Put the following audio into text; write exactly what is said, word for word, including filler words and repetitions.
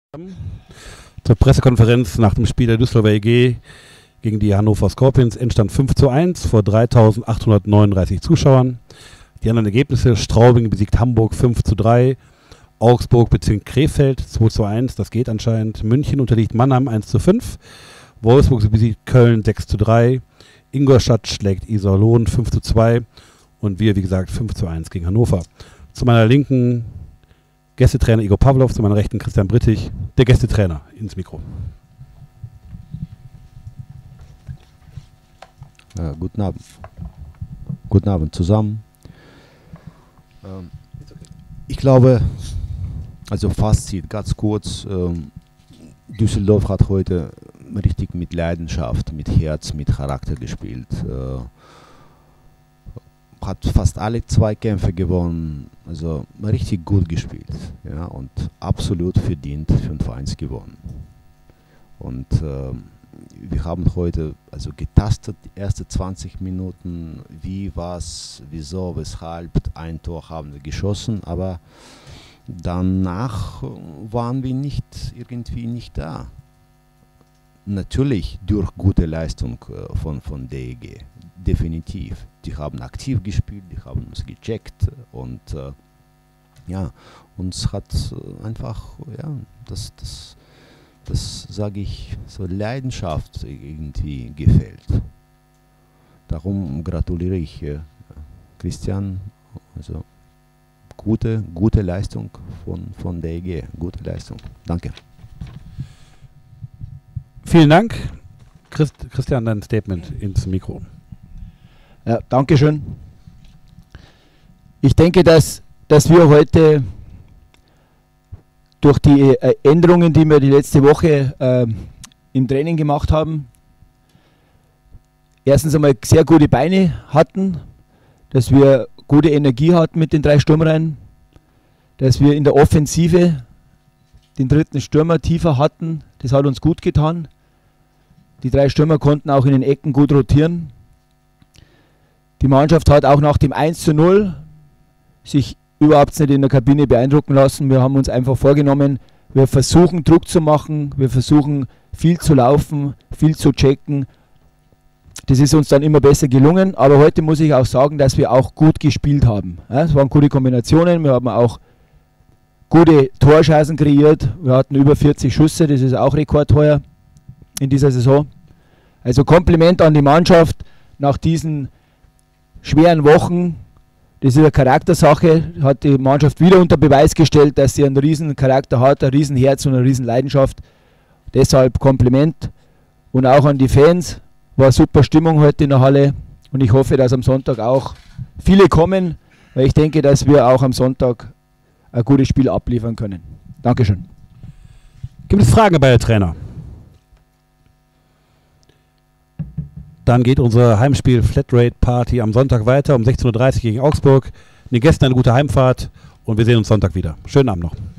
Zur Pressekonferenz nach dem Spiel der Düsseldorfer E G gegen die Hannover Scorpions. Endstand fünf zu eins vor dreitausendachthundertneununddreißig Zuschauern. Die anderen Ergebnisse: Straubing besiegt Hamburg fünf zu drei, Augsburg bezwingt Krefeld zwei zu eins, das geht anscheinend. München unterliegt Mannheim eins zu fünf, Wolfsburg besiegt Köln sechs zu drei, Ingolstadt schlägt Iserlohn fünf zu zwei und wir, wie gesagt, fünf zu eins gegen Hannover. Zu meiner Linken Gästetrainer Igor Pavlov, zu meiner Rechten Christian Brittig, der Gästetrainer, ins Mikro. Ja, guten Abend. Guten Abend zusammen. Ähm, ich glaube, also Fazit, ganz kurz, ähm, Düsseldorf hat heute richtig mit Leidenschaft, mit Herz, mit Charakter gespielt. Äh, hat fast alle Zweikämpfe gewonnen, also richtig gut gespielt, ja, und absolut verdient fünf eins gewonnen. Und äh, wir haben heute also getastet, die ersten zwanzig Minuten, wie, was, wieso, weshalb, ein Tor haben wir geschossen, aber danach waren wir nicht irgendwie nicht da. Natürlich durch gute Leistung äh, von, von der E G, definitiv. Die haben aktiv gespielt, die haben uns gecheckt und äh, ja, uns hat äh, einfach, ja, das, das, das sage ich, so Leidenschaft irgendwie gefällt. Darum gratuliere ich äh, Christian, also gute, gute Leistung von, von der E G, gute Leistung. Danke. Vielen Dank. Christ, Christian, dein Statement ins Mikro. Ja, Dankeschön. Ich denke, dass, dass wir heute durch die äh, Änderungen, die wir die letzte Woche äh, im Training gemacht haben, erstens einmal sehr gute Beine hatten, dass wir gute Energie hatten mit den drei Stürmern, dass wir in der Offensive den dritten Stürmer tiefer hatten. Das hat uns gut getan. Die drei Stürmer konnten auch in den Ecken gut rotieren. Die Mannschaft hat auch nach dem eins zu null sich überhaupt nicht in der Kabine beeindrucken lassen. Wir haben uns einfach vorgenommen, wir versuchen Druck zu machen, wir versuchen viel zu laufen, viel zu checken. Das ist uns dann immer besser gelungen, aber heute muss ich auch sagen, dass wir auch gut gespielt haben. Ja, es waren gute Kombinationen, wir haben auch gute Torchancen kreiert, wir hatten über vierzig Schüsse, das ist auch rekordteuer in dieser Saison. Also Kompliment an die Mannschaft nach diesen schweren Wochen. Das ist eine Charaktersache, hat die Mannschaft wieder unter Beweis gestellt, dass sie einen riesen Charakter hat, ein riesen Herz und eine riesen Leidenschaft. Deshalb Kompliment und auch an die Fans. War super Stimmung heute in der Halle und ich hoffe, dass am Sonntag auch viele kommen, weil ich denke, dass wir auch am Sonntag ein gutes Spiel abliefern können. Dankeschön. Gibt es Fragen bei der Trainer? Dann geht unser Heimspiel Flatrate Party am Sonntag weiter um sechzehn Uhr dreißig gegen Augsburg. Den Gästen eine gute Heimfahrt und wir sehen uns Sonntag wieder. Schönen Abend noch.